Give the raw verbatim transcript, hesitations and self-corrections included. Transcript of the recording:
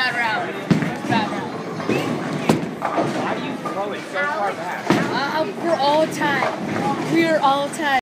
bad round. First bad round. Why do you throw it so far back? Uh, we're all tied. We're all tied.